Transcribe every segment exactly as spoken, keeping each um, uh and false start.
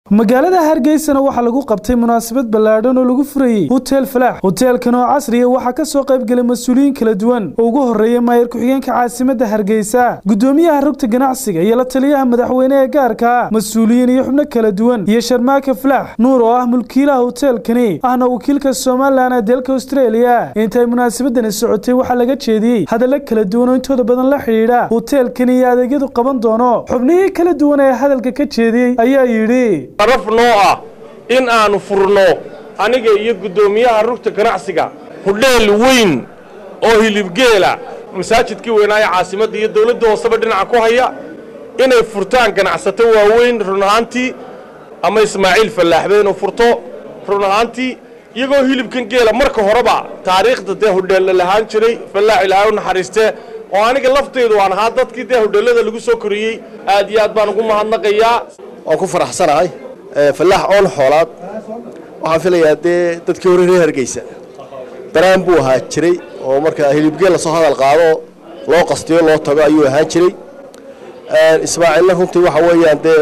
magaalada Hargeysa waxa lagu qabtay munaasabad ballaadhan oo lagu furayay Hotel Falax hotelkan oo casri ah waxa ka soo qayb galay mas'uuliyiin kala duwan oo ugu horeeyay maayir ku-xigeenka caasimadda Hargeysa gudoomiyaha rugta ganacsiga iyo la taliyaha madaxweynaha gaarka ah mas'uuliyiin iyo xubno kala duwan iyo Sharmaaka Falax Nuur oo ah mulkiilaha hotelkani ahna wakiilka Soomaaliland ee dalka Australia intay munaasabadani socotay waxa laga jeediyay hadallo kala duwan oo intooda badan la xiriira hotelkani iyo adeegyadu qaban doono xubnihi kala duwan ee hadalka ka jeediyay ayaa yiri araf noo ah in aanu furno aniga iyo gudoomiyaha rugta ganacsiga hudheel weyn oo hilibgeela masaajidkii weynaa caasimadda iyo dawladda hoosaba dhinaca ku haya inay furtaan ganacsato waaweyn run ahaantii ama Ismaaciil Falaaxbeen oo furto run ahaantii iyagoo hilibkan geela marka horeba taariikhda de hudheel lahaan jiray Falaax Ilaahay u naxariistay oo aniga lafteedu aan ahaa dadkii de hudheelada lagu soo koriyay aad iyo aad baan ugu mahadnaqayaa oo ku faraxsanahay فلاح أول حولات وحافظ يدي تذكرني هرجيسة ترى أبوه هاتشري ومركا هيلبجيل صهاد القارو لو قصدي الله طبيعي أيوه هاتشري إسماعيل لهم تروح ويا يدي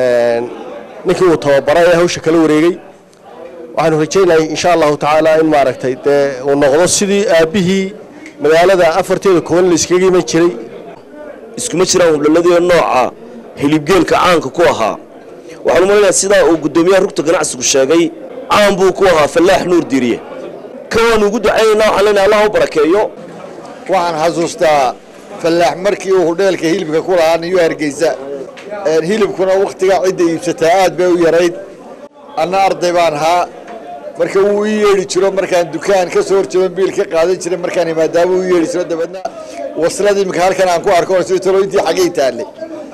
نكوا توبراء هو شكله وريجي وعنو هيجينا إن شاء الله تعالى إن معركة ونغلص سدي به من هذا أفرتي الكون لسكيجي مشري إسكمشرا والذي النوع هيلبجيل كعانك كوها waxaan umaleeyaa sida uu gudoomiyaha rugta ganacsigu sheegay aan buu ku ahaa Falaax Nuur Diiriye kan ugu duceeyna waxaan Allah u barakeeyo waxaan xasuustaa Falaax markii uu hudheelka hilibka ku lahaa iyo Hargeysa ee hilibkuna waqtiga cid iibsata aad bay u yareyd ana arday baan ahaa marka uu yeeri jiro markaan dukaan ka soo horjeedo biil ka qaadan jiray markaan imaadaabo uu yeeri jiro dabadna wasladii imka halkan aan ku arko soo tolooyintii xagee taalay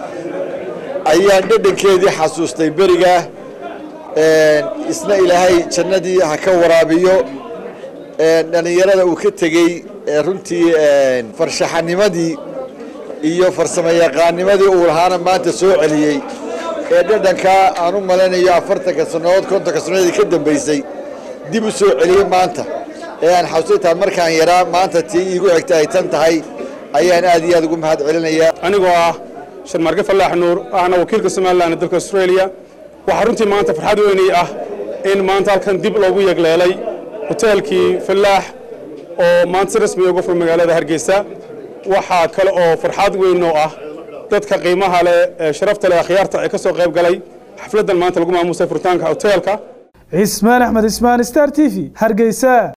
ayaan dhadhankeedii xasuustay bariga ee isna Ilaahay jannadii ha ka waraabiyo ee dhalinyarada uu ka tagay runtii farshaxanimadii iyo farsamayaqaanimadii uu lahaana maanta soo celiyay ee dhadhanka aan u maleynayo afartanka sanadood kontonka sanadood ka dambeysay dib u soo celiyay maanta ee aan xasuustaa markaan yaraa maanta tii igu xigtay ay tan tahay ayaan aad iyo aad ugu mahad celinayaa anigoo ah Sharmaaka Falaax Nuur أنا وكيل Soomaaliland dalka Australia waxa runtii maanta farxad weyn ah in maanta halkan dib loogu yeegleelay hotelkii Falaax oo maanta rasmi uga fur magaalada Hargeysa waxa kale oo farxad weyn oo ah dadka qiimaha leh sharafta leh khiyaarta ay ka soo qayb galay xafladan maanta lagu maamusay furitaanka hotelka Ismaan Axmed Ismaan Star T V Hargeysa